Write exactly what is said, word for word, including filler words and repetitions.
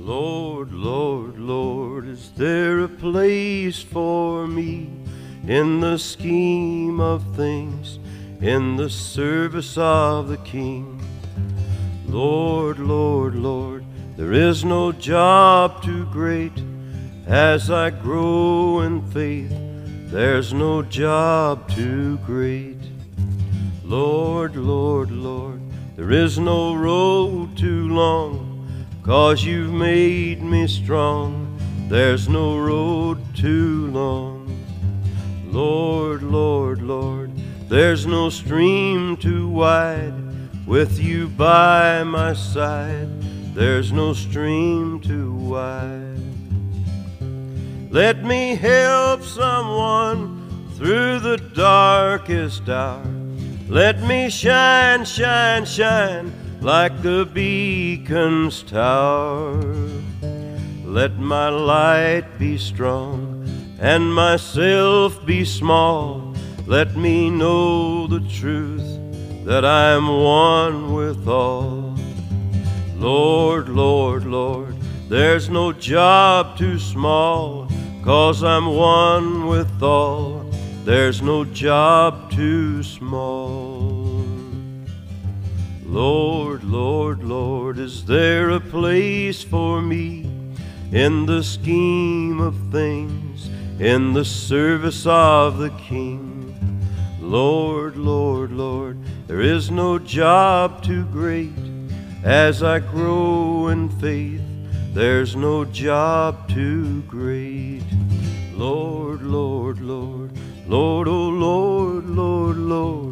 Lord, Lord, Lord, is there a place for me in the scheme of things, in the service of the King? Lord, Lord, Lord, there is no job too great. As I grow in faith, there's no job too great. Lord, Lord, Lord, there is no road too long, 'cause you've made me strong. There's no road too long. Lord, Lord, Lord, there's no stream too wide. With you by my side, there's no stream too wide. Let me help someone through the darkest hour. Let me shine, shine, shine like the beacon's tower. Let my light be strong and myself be small. Let me know the truth that I am one with all. Lord, Lord, Lord, there's no job too small, 'cause I'm one with all. There's no job too small. Lord, Lord, Lord, is there a place for me in the scheme of things, in the service of the King? Lord, Lord, Lord, there is no job too great. As I grow in faith, there's no job too great. Lord, Lord, Lord, Lord, oh Lord, Lord, Lord,